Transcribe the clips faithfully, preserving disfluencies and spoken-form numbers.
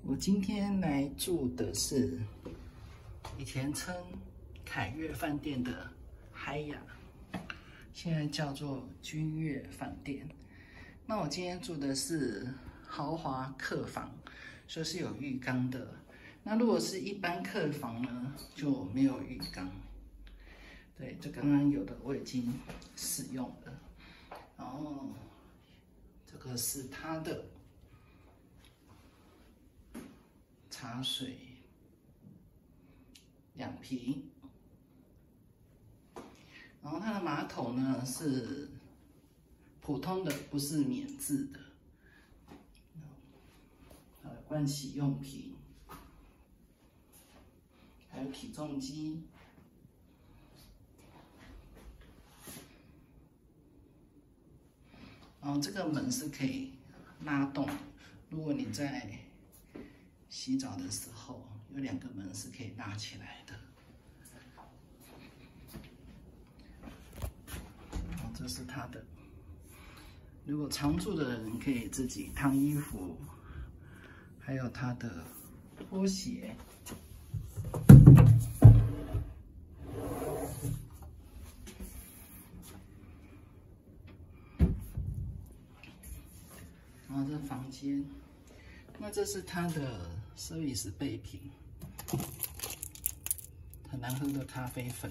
我今天来住的是以前称凯悦饭店的海雅，现在叫做君悦饭店。那我今天住的是豪华客房，所以是有浴缸的。那如果是一般客房呢，就没有浴缸。对，这刚刚有的我已经使用了。然后这个是它的茶水两瓶，然后它的马桶呢是普通的，不是免治的。还有盥洗用品，还有体重机。然后这个门是可以拉动，如果你在洗澡的时候，有两个门是可以拉起来的。然后这是它的，如果常住的人可以自己烫衣服，还有它的拖鞋。然后这房间，那这是它的 service 备品，很难喝的咖啡粉。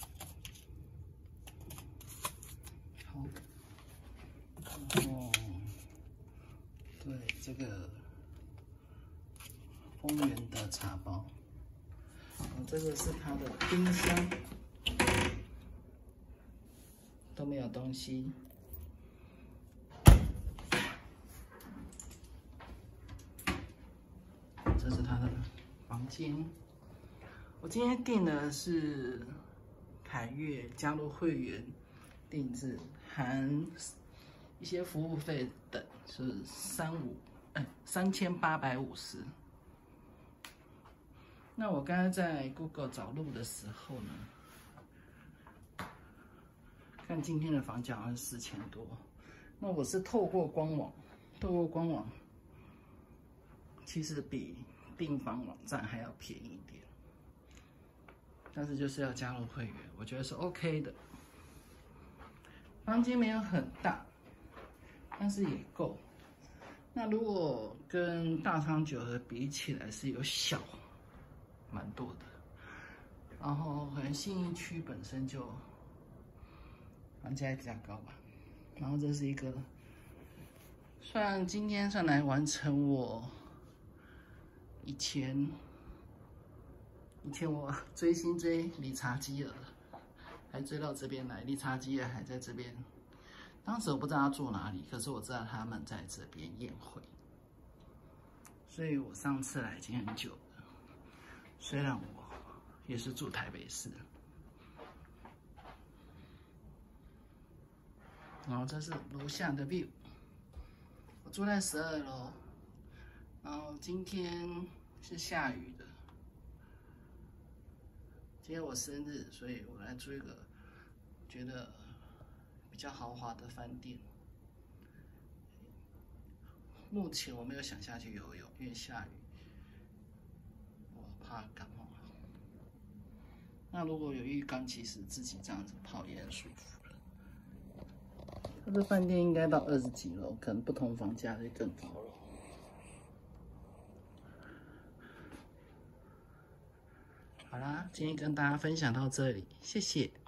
好，然后对这个丰源的茶包，然后这个是它的冰箱，都没有东西。这是他的房间。我今天订的是凯悦加入会员定制，含一些服务费等是三五哎三千八百五十。那我刚刚在 Google 找路的时候呢，看今天的房价好像是四千多。那我是透过官网，透过官网。其实比订房网站还要便宜一点，但是就是要加入会员，我觉得是 OK 的。房间没有很大，但是也够。那如果跟大昌九和比起来，是有小蛮多的。然后可能信义区本身就房价也比较高吧。然后这是一个，算今天算来完成我。以前，以前我追星追理查基尔，还追到这边来，理查基尔还在这边。当时我不知道他住哪里，可是我知道他们在这边宴会，所以我上次来已经很久了。虽然我也是住台北市，然后这是楼下的 view， 我住在十二楼。然后今天是下雨的，今天我生日，所以我来住一个觉得比较豪华的饭店。目前我没有想下去游泳，因为下雨，我怕感冒。那如果有浴缸，其实自己这样子泡也很舒服了。它这饭店应该到二十几楼，可能不同房价会更高了。好啦，今天跟大家分享到这里，谢谢。